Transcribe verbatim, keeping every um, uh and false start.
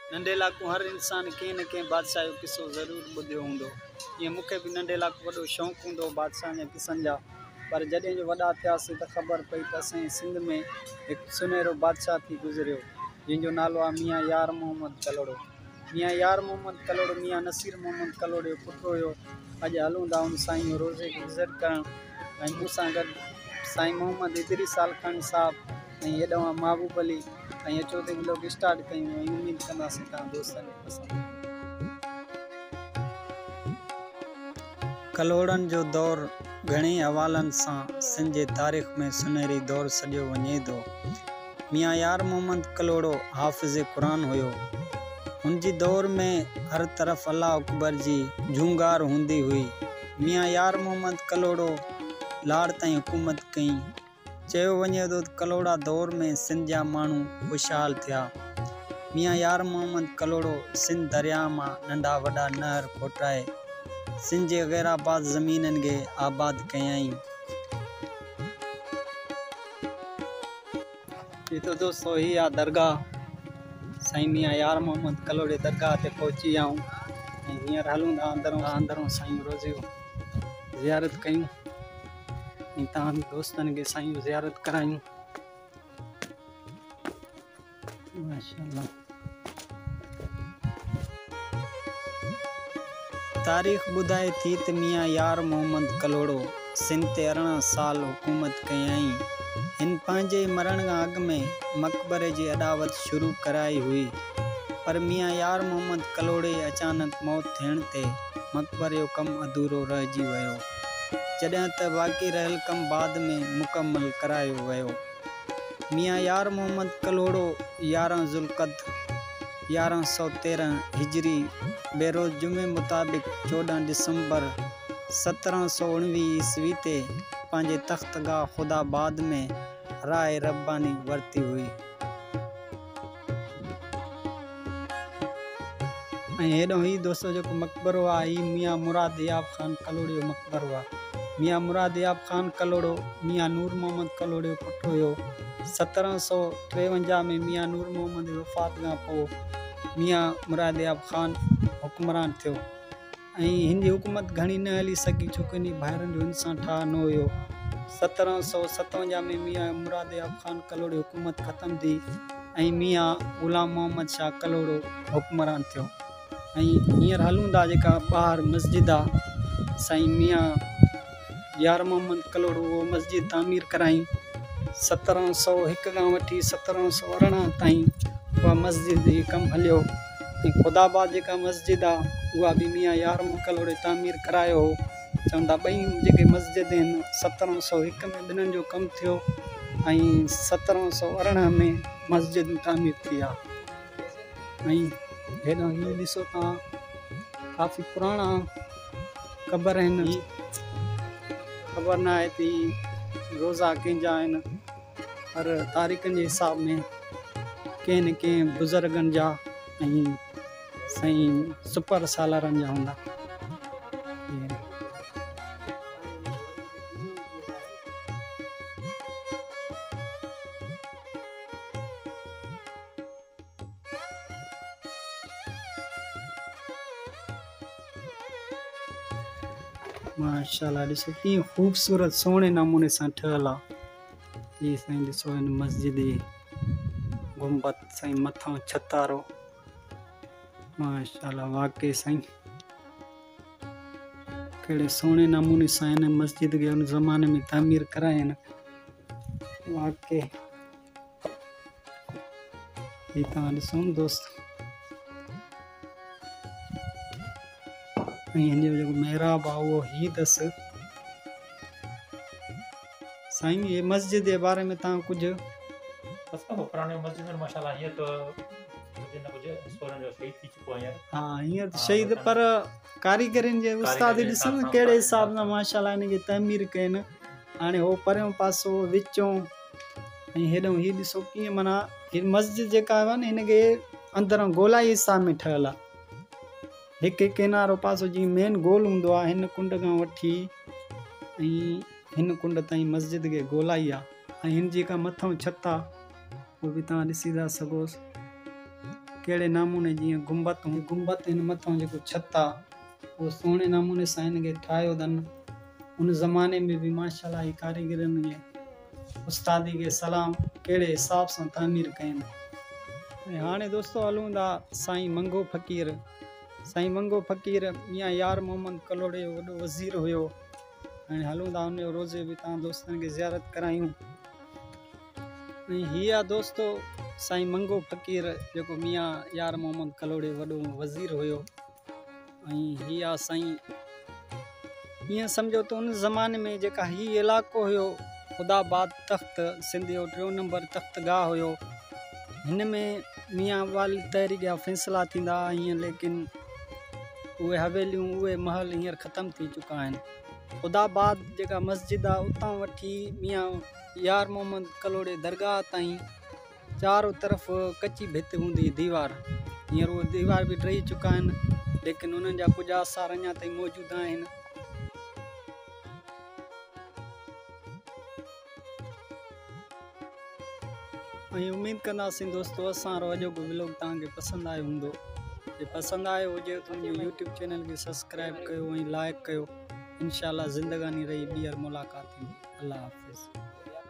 नंढे लाकू हर इंसान कंहिं न कंहिं बादशाह जो किस्सो ज़रूरु ॿुधियो हूंदो। ईअं मूंखे बि नंढे लाकू वॾो शौक़ु हूंदो बादशाह जे किसनि जा। पर जॾहिं जो वॾा थियासीं त ख़बर पई त असांजे सिंध में हिकु सुनहरो बादशाह थी गुज़रियो, जंहिंजो नालो आहे मियाँ यार मोहम्मद कलोड़ो। मियाँ यार मोहम्मद कलोड़ो मियाँ नसीर मोहम्मद कलोड़ो जो पुटु हुयो। अॼु हलूं था उन साईं जो रोज़े खे विज़िट करणु, ऐं मूंसां गॾु साईं मोहम्मद इदरी सालखानी साहिबु ऐं हेॾां महबूब अली। ऐं अचो त व्लॉग स्टार्ट कयूं ऐं उमेद कंदासीं तव्हां दोस्तनि खे पसंदि। कलोड़नि जो दौरु घणेई हवालनि सां सिंध जे तारीख़ में सुनहरी दौरु सॼियो वञे थो। मियाँ यार मोहम्मद कलोड़ो हाफ़िज़ क़ुरान हुयो। हुन जी दौर में हर तरफ़ अल्लाह अकबर जी झूंगार हूंदी हुई। मियाँ यार मोहम्मद कलोड़ो लाड़ ताईं हुकूमत कई। चयो वञे थो त कलोड़ा दौर में सिंध जा माण्हू ख़ुशहाल थिया। मियाँ यार मोहम्मद कलोड़ो सिंध दरिया मां नंढा वॾा नहर खोटाए सिंध जे गैराबाद ज़मीननि खे आबाद कयईं। ये तो दोस्तों ही आ दरगाह साईं मियाँ यार मोहम्मद कलोड़े दरगाह ते पहुची विया आहियूं। ऐं हींअर हलूं था अंदरों अंदरों साईं रोज़े जो ज़ियारत कयूं ऐं तव्हां बि दोस्तनि खे साईं जो ज़ियारत करायूं। माशाअल्लाह। तारीख़ ॿुधाए थी त मियाँ यार मोहम्मद कलोड़ो सिंध ते अरिड़हं साल हुकूमत कयईं। हिन पंहिंजे मरण खां अॻु में मक़बरे जी अॾावत शुरू कराई हुई, पर मियाँ यार मोहम्मद कलोड़े अचानक मौत थियण ते मक़बरे जो कमु अधूरो रहिजी वियो, जॾहिं त बाक़ी रहियल कमु बाद में मुकमल करायो वियो। मियाँ यार मोहम्मद कलोड़ो यारहं ज़ुल्क़द यारहं सौ तेरहं हिजरी बेरोज़ जुमे मुताबिक़ चोॾहं दिसंबर सत्रहं सौ उणिवीह ईस्वी ते पंहिंजे तख़्तगाह ख़ुदाबाद में राय रब्बानी वरिती हुई। ऐं हेॾो ही दोस्तों जेको मक़बरो आहे ही मियाँ मुराद याब ख़ान कलोड़े जो मक़बरो आहे। मियाँ मुराद याब ख़ान कलोड़ो मियाँ नूर मोहम्मद कलोड़े जो पुटु हुयो। सत्रहं सौ टेवंजाह में मियाँ नूर मोहम्मद जी वफ़ात खां पोइ मियाँ मुराद याब ख़ान हुक्मरान थियो। ऐं हिन जी हुकूमत घणी न हली सघी छोकी हिन भाइरनि जो इंसान ठा न हुयो। सत्रहं सौ सतवंजाह में मियाँ मुराद याब ख़ान कलोड़े हुकूमत ख़तम थी ऐं मियाँ ग़ुलाम मोहम्मद शाह कलोड़ो हुक्मरान थियो। ऐं हींअर हलूं था जेका ॿाहिरि मस्जिद आहे साईं मियाँ यार मोहम्मद कलोड़ो उहो मस्जिद तामीर कराई। सत्रहं सौ हिकु खां वठी सत्रहं सौ अरिड़हं ताईं उहा मस्जिद जी कमु हलियो। ऐं ख़ुदाबाद जेका मस्जिद आहे उहा बि मियाँ यार मोहम्मद कलोड़े तामीर करायो हो। चवनि था ॿई जेके मस्जिद आहिनि सत्रहं सौ हिकु में ॿिन्हिनि जो कमु थियो ऐं सत्रहं सौ अरिड़हं में मस्जिद तामीर थी आहे। ऐं हेॾो हीअं ॾिसो तव्हां काफ़ी पुराणा क़बर आहिनि। ख़बर न आहे त रोज़ा कंहिंजा आहिनि, हर तारीख़नि जे हिसाब में कंहिं न कंहिं बुज़ुर्गनि जा ऐं साईं सुपर सालारनि जा हूंदा। माशाअल्लाह ॾिसो कीअं ख़ूबसूरत सोणे नमूने सां ठहियल आहे। हीअ साईं ॾिसो हिन मस्जिद जी गुंबद साईं मथां छतारो। माशाअल्लाह वाक़ई साईं कहिड़े सोणे नमूने सां हिन मस्जिद खे हुन ज़माने में तामीर कराइनि। वाक़ई हीअ तव्हां ॾिसो न दोस्त। ऐं हिन जो जेको महिराब आहे उहो हीअ अथसि। साईं ये मस्जिद जे बारे में तव्हां कुझु हाँ हींअर शहीद पर कारीगरनि जे उस्ताद ॾिसो न कहिड़े हिसाब सां माशाअल्लाह हिनखे तामीर कयनि। हाणे हो परियों पासो विचों ऐं हेॾो हीअ ॾिसो कीअं माना हीअ मस्जिद जेका आहे न हिनखे अंदरां गोलाई हिसाब में ठहियल आहे। हिकु हिकु किनारो पासो जीअं मेन गोल हूंदो आहे हिन कुंड खां वठी ऐं हिन कुंड ताईं मस्जिद खे गोलाई आहे। ऐं हिन जेका मथां छत आहे उहो बि तव्हां ॾिसी था सघोसि। कहिड़े नमूने जीअं गुंबत गुंबत हिन मथां जेको छत आहे उहो सुहिणे नमूने सां हिनखे ठाहियो अथनि। उन ज़माने में बि माशाल्लाह ही कारीगरनि जे उस्तादी खे सलाम कहिड़े हिसाब सां तामीर कयनि। ऐं हाणे दोस्तो हलूं था साईं मंगो फ़क़ीर। साईं मंगो फ़क़ीर मियां यार मोहम्मद कलोड़े जो वॾो वज़ीर हुयो। ऐं हलूं था उन रोज़े बि तव्हां दोस्तनि खे ज़ियारत करायूं। ऐं हीअ आहे दोस्तो साईं मंगो फ़क़ीर जेको मियां यार मोहम्मद कलोड़े वॾो वज़ीर हुयो। ऐं हीअ आहे साईं ईअं सम्झो त उन ज़माने में जेका हीउ इलाइक़ो हुयो ख़ुदाबाद तख़्त सिंध जो टियों नंबर तख़्तगाह हुयो। हिन में मियां वाली तहरीक जा फ़ैसिला थींदा हीअं, लेकिन उहे हवेलियूं उहे महल हींअर ख़तमु थी चुका आहिनि। ख़ुदाबाद जेका मस्जिद आहे उतां वठी मियां यार मोहम्मद कलोड़े दरगाह ताईं चारों तरफ़ कची भित हूंदी दीवार। हींअर उहे दीवार बि टही चुका आहिनि, लेकिन उन्हनि जा कुझु आसार अञा ताईं मौजूदु आहिनि। ऐं उमेदु कंदासीं दोस्तो असां अॼोको व्लॉग तव्हांखे पसंदि आयो हूंदो। जे पसंदि आयो हुजे त मुंहिंजे यूट्यूब चैनल खे सब्सक्राइब कयो ऐं लाइक कयो। इंशाअल्लाह ज़िंदगानी रही ॿीहर मुलाक़ात थींदी। अल्लाह हाफ़िज़।